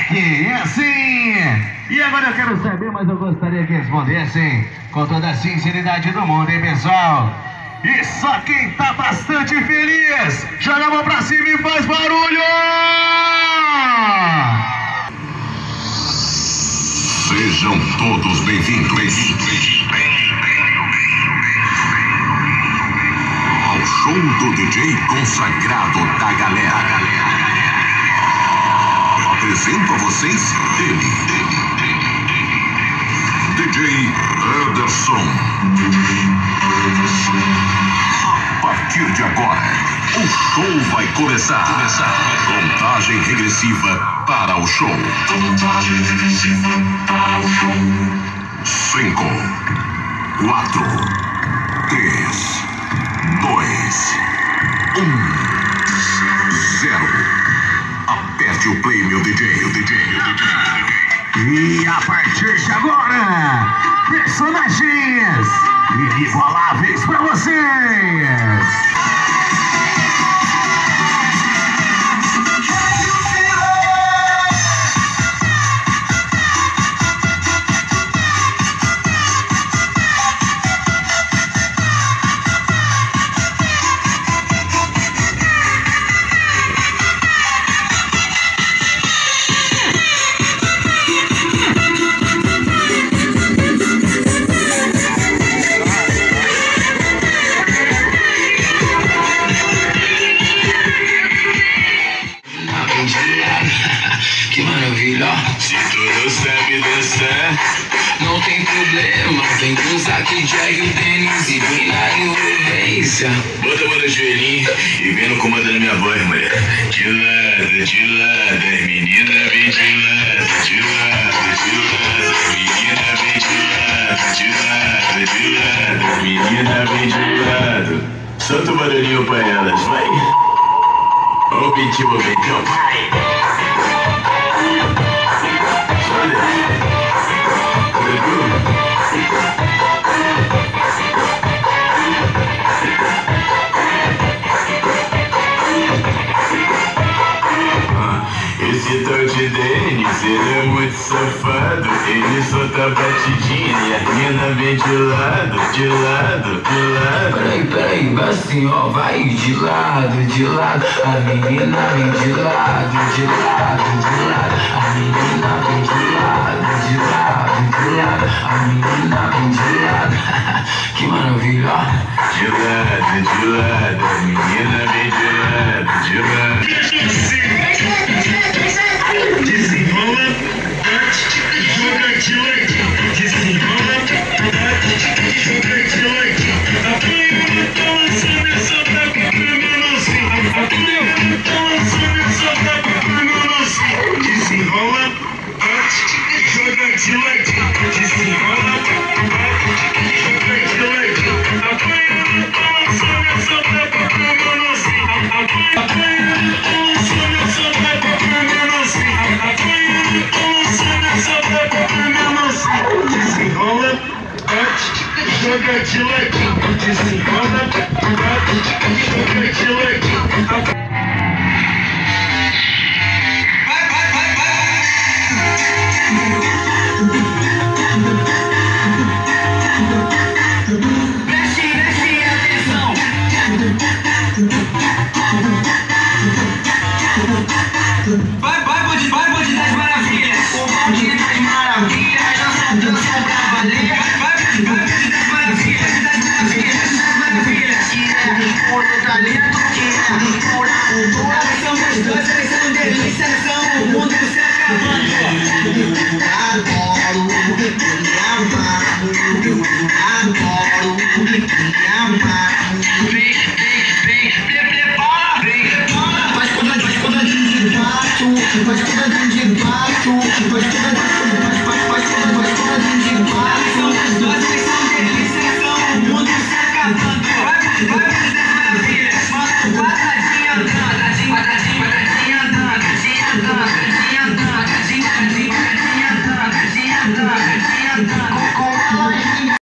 moleque, é assim. E agora eu quero saber, mas eu gostaria que respondessem com toda a sinceridade do mundo, hein, pessoal? E só quem tá bastante feliz, joga a mão pra cima e faz barulho! Sejam todos bem-vindos ao show do DJ consagrado da galera. Apresento a vocês ele, DJ Ederson. A partir de agora, o show vai começar. Contagem regressiva para o show. 5, 4, 3, 2, 1, 0. Aperte o play, meu DJ. E a partir de agora, personagens inigualáveis pra vocês. Que maravilha, se tu não sabe dançar, não tem problema. Vem com o Zack, Jag, o Dennis e vem na envolvência. Bota a mão no joelhinho e vem no comando da minha voz, mulher. De lado, as meninas vem de lado. De lado, as meninas vem de lado. De lado, as meninas vem de lado. Solta o barulhinho pra elas, vai. Ó o pintinho moventão, vai. Esse tal de Dennis, ele é muito safado. Ele só tá batidinha e a mina vem de lado. Peraí, vai assim, ó, vai de lado. A menina vem de lado. A menina vem de lado. A menina vem de lado. Que maravilha. De lado, a menina vem de lado. Desenrola, joga de leite. Desenrola, joga de leite. Apanha, tá lançando essa tapa pra meu nozinho. Apanha, tá lançando essa tapa pra meu nozinho. Desenrola, joga de leite. Desenrola, joga de leite. Apanha, tá lançando essa tapa pra meu nozinho. Apanha, tá lançando essa tapa pra meu nozinho. Desenrola, joga de leite. Desenrola, joga de leite. Preste atenção. Vai, bonde das maravilhas. O bonde das maravilhas. Dança pra valer. Vai, bonde das maravilhas. Das maravilhas. Que é o talento, que é pura cultura. São gostosos, são delícias, são o mundo se acabando.